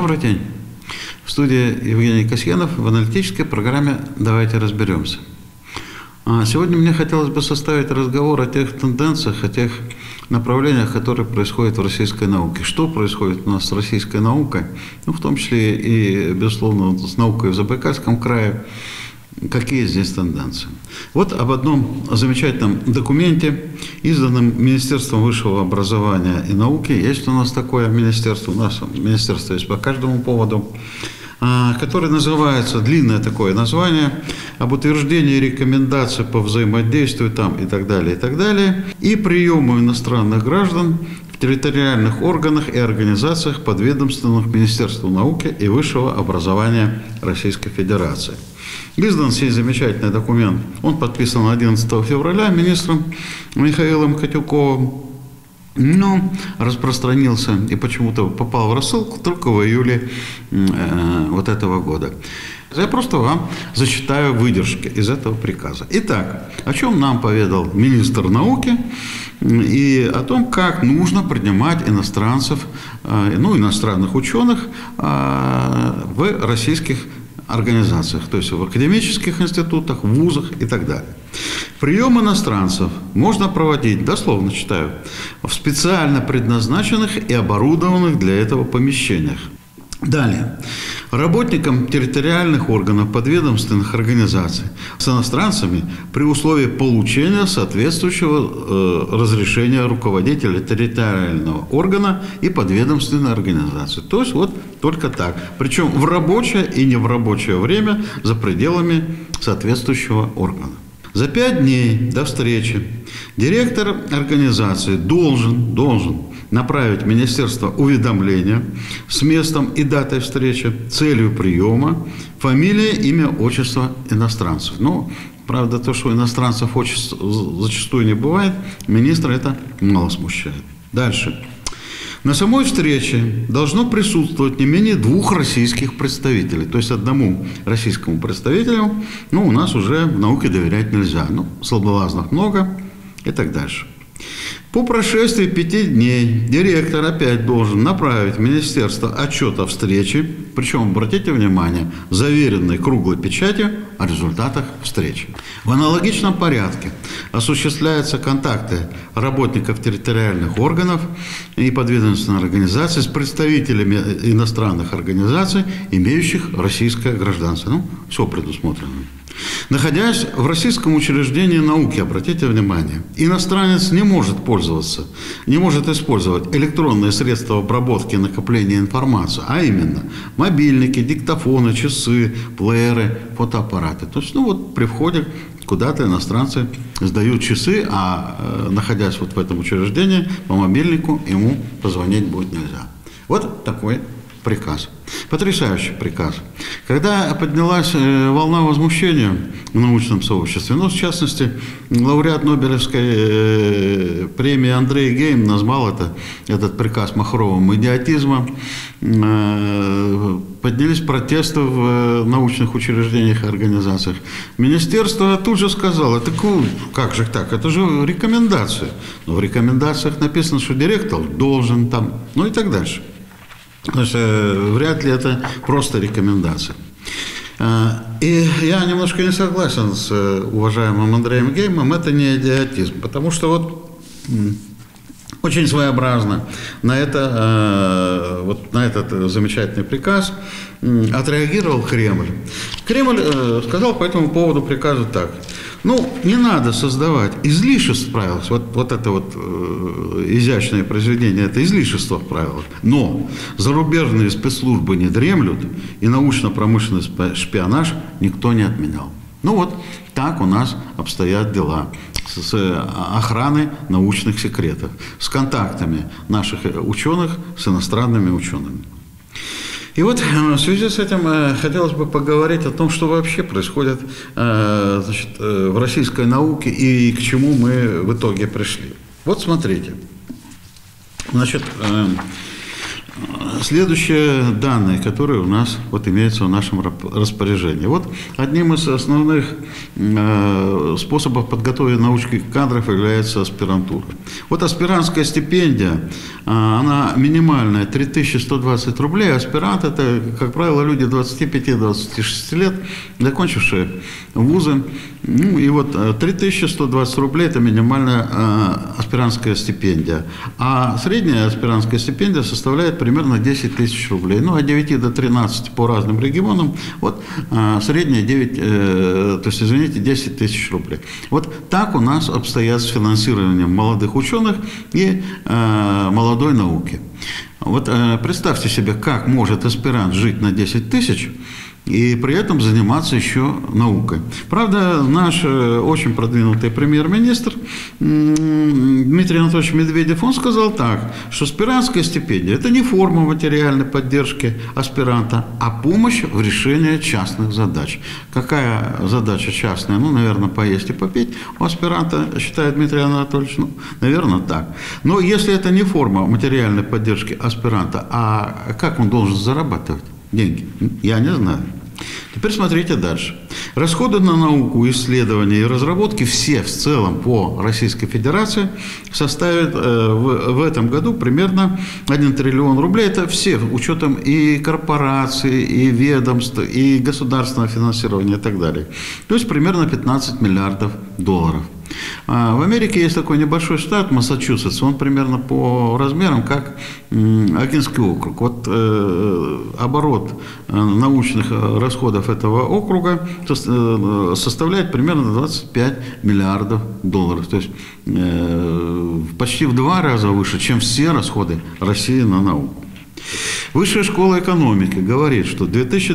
Добрый день. В студии Евгений Касьянов в аналитической программе «Давайте разберемся». Сегодня мне хотелось бы составить разговор о тех тенденциях, о тех направлениях, которые происходят в российской науке. Что происходит у нас с российской наукой, в том числе и, безусловно, с наукой в Забайкальском крае, какие здесь тенденции. Вот об одном замечательном документе, изданном Министерством высшего образования и науки. Есть у нас такое министерство, у нас министерство есть по каждому поводу, который называется, длинное такое название, об утверждении рекомендаций по взаимодействию там и так далее, и приему иностранных граждан в территориальных органах и организациях, подведомственных Министерству науки и высшего образования Российской Федерации. Издан сей замечательный документ, он подписан 11 февраля министром Михаилом Котюковым, но распространился и почему-то попал в рассылку только в июле вот этого года. Я просто вам зачитаю выдержки из этого приказа. Итак, о чем нам поведал министр науки и о том, как нужно принимать иностранцев, иностранных ученых в российских организациях, то есть в академических институтах, в вузах и так далее. Прием иностранцев можно проводить, дословно читаю, в специально предназначенных и оборудованных для этого помещениях. Далее. Работникам территориальных органов подведомственных организаций с иностранцами при условии получения соответствующего разрешения руководителя территориального органа и подведомственной организации. То есть вот только так. Причем в рабочее и не в рабочее время за пределами соответствующего органа. За 5 дней до встречи директор организации должен направить в министерство уведомление с местом и датой встречи, целью приема, фамилия, имя, отчество иностранцев. Правда, то, что у иностранцев отчеств зачастую не бывает, министра это мало смущает. Дальше. На самой встрече должно присутствовать не менее 2 российских представителей. То есть одному российскому представителю, у нас уже в науке доверять нельзя. Слабовластных много и так дальше. По прошествии 5 дней директор опять должен направить в министерство отчет о встрече, причем, обратите внимание, заверенный круглой печатью о результатах встречи. В аналогичном порядке осуществляются контакты работников территориальных органов и подведомственных организаций с представителями иностранных организаций, имеющих российское гражданство. Все предусмотрено. Находясь в российском учреждении науки, обратите внимание, иностранец не может использовать электронные средства обработки и накопления информации, а именно мобильники, диктофоны, часы, плееры, фотоаппараты. То есть, при входе куда-то иностранцы сдают часы, а находясь в этом учреждении, по мобильнику ему позвонить будет нельзя. Вот такой приказ. Потрясающий приказ. Когда поднялась волна возмущения в научном сообществе, в частности, лауреат Нобелевской премии Андрей Гейм назвал этот приказ махровым идиотизмом, поднялись протесты в научных учреждениях и организациях. Министерство тут же сказало, как же так, это же рекомендации. Но в рекомендациях написано, что директор должен там, и так дальше. То есть вряд ли это просто рекомендация. И я немножко не согласен с уважаемым Андреем Геймом, это не идиотизм, потому что очень своеобразно на этот замечательный приказ отреагировал Кремль. Кремль сказал по этому поводу приказа так. Не надо создавать излишеств в правилах. Вот это изящное произведение, это излишество в правилах. Но зарубежные спецслужбы не дремлют, и научно-промышленный шпионаж никто не отменял. Так у нас обстоят дела с охраной научных секретов, с контактами наших ученых с иностранными учеными. И в связи с этим хотелось бы поговорить о том, что вообще происходит в российской науке и к чему мы в итоге пришли. Смотрите. Следующие данные, которые у нас вот имеются в нашем распоряжении. Вот одним из основных способов подготовки научных кадров является аспирантура. Вот аспирантская стипендия, она минимальная 3120 рублей. Аспирант – это, как правило, люди 25-26 лет, закончившие вузы. Ну, и вот 3120 рублей – это минимальная аспирантская стипендия. А средняя аспирантская стипендия составляет примерно 10 тысяч рублей. Ну, от 9 до 13 по разным регионам. Вот средняя 10 тысяч рублей. Вот так у нас обстоят с финансированием молодых ученых и молодой науки. Вот представьте себе, как может аспирант жить на 10 тысяч и при этом заниматься еще наукой. Правда, наш очень продвинутый премьер-министр Дмитрий Анатольевич Медведев, он сказал так, что аспирантская стипендия – это не форма материальной поддержки аспиранта, а помощь в решении частных задач. Какая задача частная? Ну, наверное, поесть и попить у аспиранта, считает Дмитрий Анатольевич, ну, наверное, так. Но если это не форма материальной поддержки аспиранта, а как он должен зарабатывать деньги? Я не знаю. Теперь смотрите дальше. Расходы на науку, исследования и разработки все в целом по Российской Федерации составят в этом году примерно 1 триллион рублей. Это все, учетом и корпораций, и ведомств, и государственного финансирования и так далее. То есть примерно 15 миллиардов долларов. В Америке есть такой небольшой штат, Массачусетс, он примерно по размерам как Окинский округ. Вот оборот научных расходов этого округа составляет примерно 25 миллиардов долларов. То есть почти в 2 раза выше, чем все расходы России на науку. Высшая школа экономики говорит, что в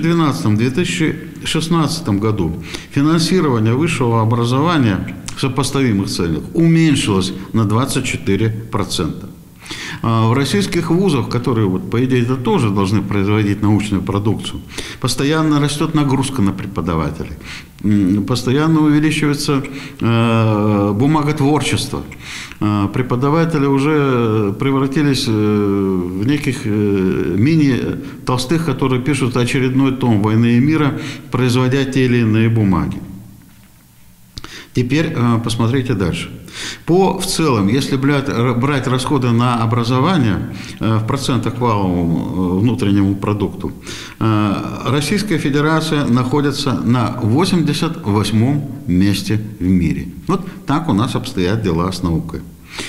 2012-2016 году финансирование высшего образования в сопоставимых целях уменьшилось на 24%. В российских вузах, которые, вот, по идее, это тоже должны производить научную продукцию, постоянно растет нагрузка на преподавателей, постоянно увеличивается бумаготворчество. Преподаватели уже превратились в неких мини-толстых, которые пишут очередной том «Войны и мира», производя те или иные бумаги. Теперь посмотрите дальше. В целом, если брать расходы на образование в процентах к валовому внутреннему продукту, Российская Федерация находится на 88-м месте в мире. Вот так у нас обстоят дела с наукой.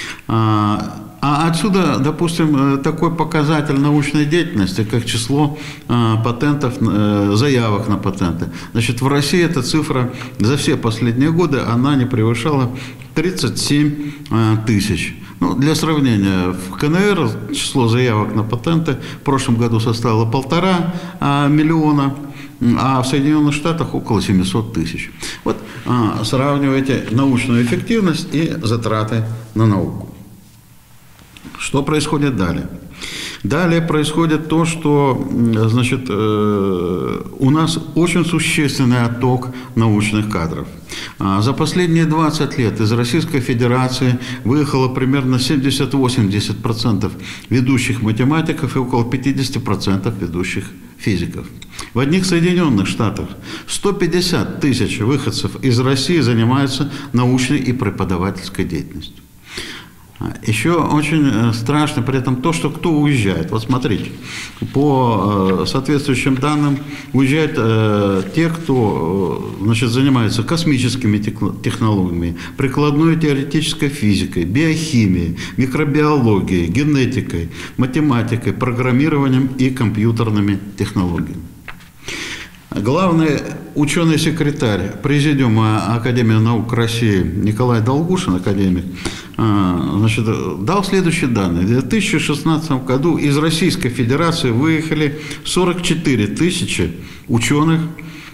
А отсюда, допустим, такой показатель научной деятельности, как число патентов, заявок на патенты. Значит, в России эта цифра за все последние годы, она не превышала 37 тысяч. Ну, для сравнения, в КНР число заявок на патенты в прошлом году составило 1,5 миллиона, а в Соединенных Штатах около 700 тысяч. Вот сравнивайте научную эффективность и затраты на науку. Что происходит далее? Далее происходит то, что, значит, у нас очень существенный отток научных кадров. За последние 20 лет из Российской Федерации выехало примерно 70-80% ведущих математиков и около 50% ведущих физиков. В одних Соединенных Штатах 150 тысяч выходцев из России занимаются научной и преподавательской деятельностью. Еще очень страшно при этом то, что кто уезжает. Вот смотрите, по соответствующим данным уезжают те, кто, значит, занимается космическими технологиями, прикладной теоретической физикой, биохимией, микробиологией, генетикой, математикой, программированием и компьютерными технологиями. Главный ученый-секретарь Президиума Академии наук России Николай Долгушин, академик, значит, дал следующие данные. В 2016 году из Российской Федерации выехали 44 тысячи ученых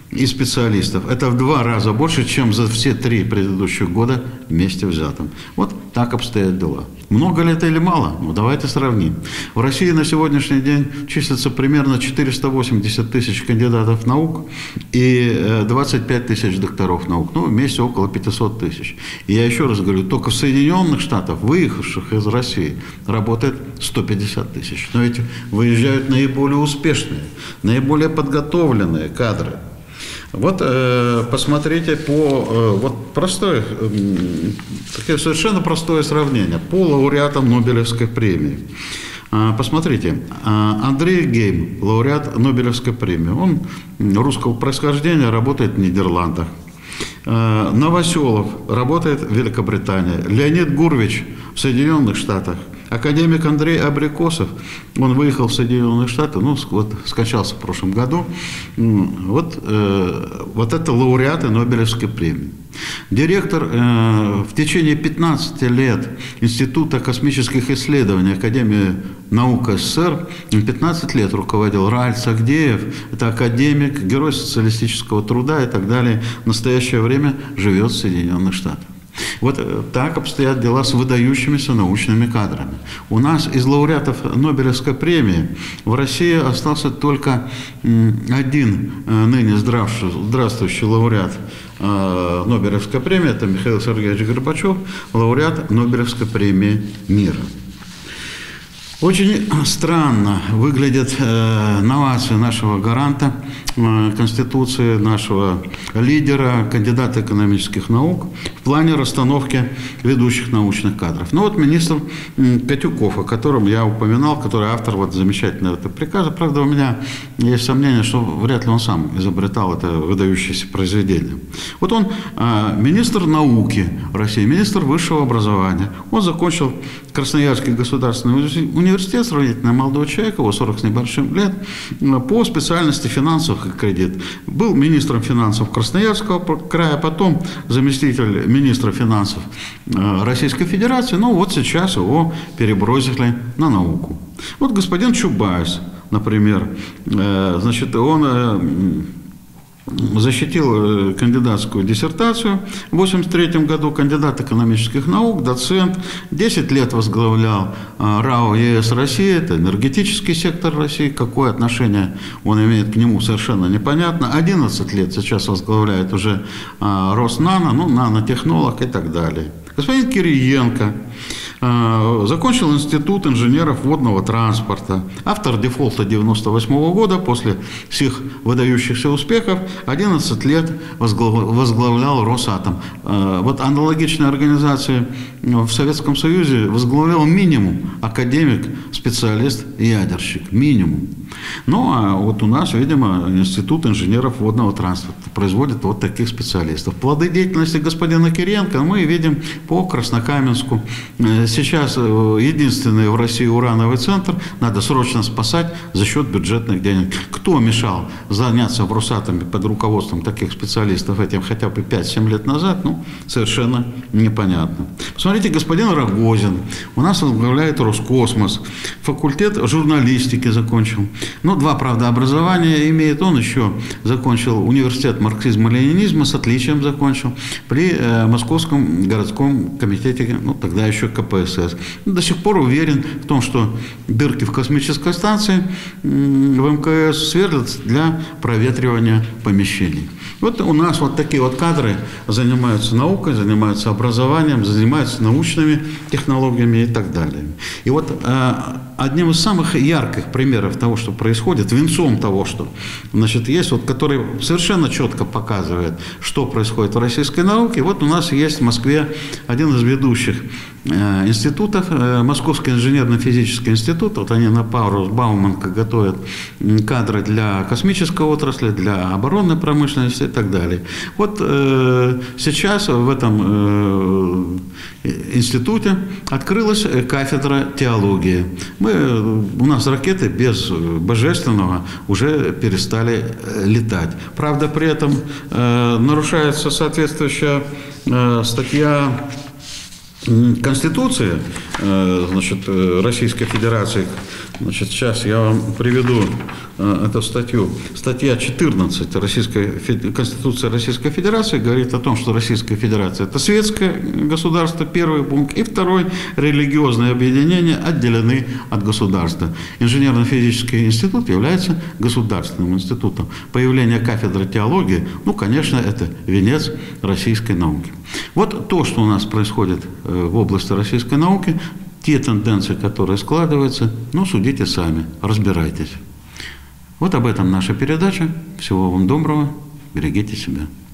и специалистов. Это в 2 раза больше, чем за все 3 предыдущих года вместе взятым. Вот так обстоят дела. Много ли это или мало? Ну, давайте сравним. В России на сегодняшний день числится примерно 480 тысяч кандидатов наук и 25 тысяч докторов наук. Ну, вместе около 500 тысяч. И я еще раз говорю, только в Соединенных Штатах, выехавших из России, работает 150 тысяч. Но эти выезжают наиболее успешные, наиболее подготовленные кадры. Вот посмотрите по такое совершенно простое сравнение по лауреатам Нобелевской премии. Посмотрите, Андрей Гейм, лауреат Нобелевской премии, он русского происхождения, работает в Нидерландах. Новоселов работает в Великобритании. Леонид Гурвич в Соединенных Штатах. Академик Андрей Абрикосов, он выехал в Соединенные Штаты, ну, вот, скончался в прошлом году. Вот это лауреаты Нобелевской премии. Директор в течение 15 лет Института космических исследований Академии наук СССР 15 лет руководил Рааль Сагдеев. Это академик, герой социалистического труда и так далее. В настоящее время живет в Соединенных Штатах. Вот так обстоят дела с выдающимися научными кадрами. У нас из лауреатов Нобелевской премии в России остался только один ныне здравствующий лауреат Нобелевской премии, это Михаил Сергеевич Горбачев, лауреат Нобелевской премии мира. Очень странно выглядят новации нашего гаранта Конституции, нашего лидера, кандидата экономических наук в плане расстановки ведущих научных кадров. Ну вот министр Котюков, о котором я упоминал, который автор вот замечательного этого приказа. Правда, у меня есть сомнение, что вряд ли он сам изобретал это выдающееся произведение. Вот он министр науки России, министр высшего образования. Он закончил Красноярский государственный университет, сравнительно молодой человек, его 40 с небольшим лет, по специальности финансовых и кредит. Был министром финансов Красноярского края, потом заместитель министра финансов Российской Федерации. Ну вот сейчас его перебросили на науку. Вот господин Чубайс, например, значит, он защитил кандидатскую диссертацию в 1983 году, кандидат экономических наук, доцент, 10 лет возглавлял РАО ЕС России, это энергетический сектор России, какое отношение он имеет к нему, совершенно непонятно, 11 лет сейчас возглавляет уже Роснано, ну, нанотехнолог и так далее. Господин Кириенко закончил Институт инженеров водного транспорта, автор дефолта 1998 года, после всех выдающихся успехов, 11 лет возглавлял Росатом. Вот аналогичные организации в Советском Союзе возглавлял минимум академик, специалист, ядерщик, минимум. Ну, а вот у нас, видимо, Институт инженеров водного транспорта производит вот таких специалистов. Плоды деятельности господина Кириенко мы видим по Краснокаменску. Сейчас единственный в России урановый центр надо срочно спасать за счет бюджетных денег. Кто мешал заняться в Росатоме под руководством таких специалистов этим хотя бы 5-7 лет назад, ну, совершенно непонятно. Посмотрите, господин Рогозин у нас возглавляет Роскосмос, факультет журналистики закончил. Ну, 2, правда, образования имеет. Он еще закончил университет марксизма-ленинизма, с отличием закончил, при Московском городском комитете, ну, тогда еще КПСС. До сих пор уверен в том, что дырки в космической станции в МКС сверлят для проветривания помещений. Вот у нас вот такие вот кадры занимаются наукой, занимаются образованием, занимаются научными технологиями и так далее. И вот одним из самых ярких примеров того, что происходит, венцом того, что, значит, есть, вот, который совершенно четко показывает, что происходит в российской науке. Вот у нас есть в Москве один из ведущих институтов, Московский инженерно-физический институт. Вот они на пару с Бауманко готовят кадры для космической отрасли, для оборонной промышленности и так далее. Вот сейчас в этом институте открылась кафедра теологии. У нас ракеты без божественного уже перестали летать. Правда, при этом нарушается соответствующая статья Конституции, значит, Российской Федерации. Значит, сейчас я вам приведу эту статью. Статья 14 Конституции Российской Федерации говорит о том, что Российская Федерация – это светское государство, первый пункт, и второй – религиозные объединения отделены от государства. Инженерно-физический институт является государственным институтом. Появление кафедры теологии, ну, конечно, это венец российской науки. Вот то, что у нас происходит в области российской науки, те тенденции, которые складываются, ну, судите сами, разбирайтесь. Вот об этом наша передача. Всего вам доброго, берегите себя.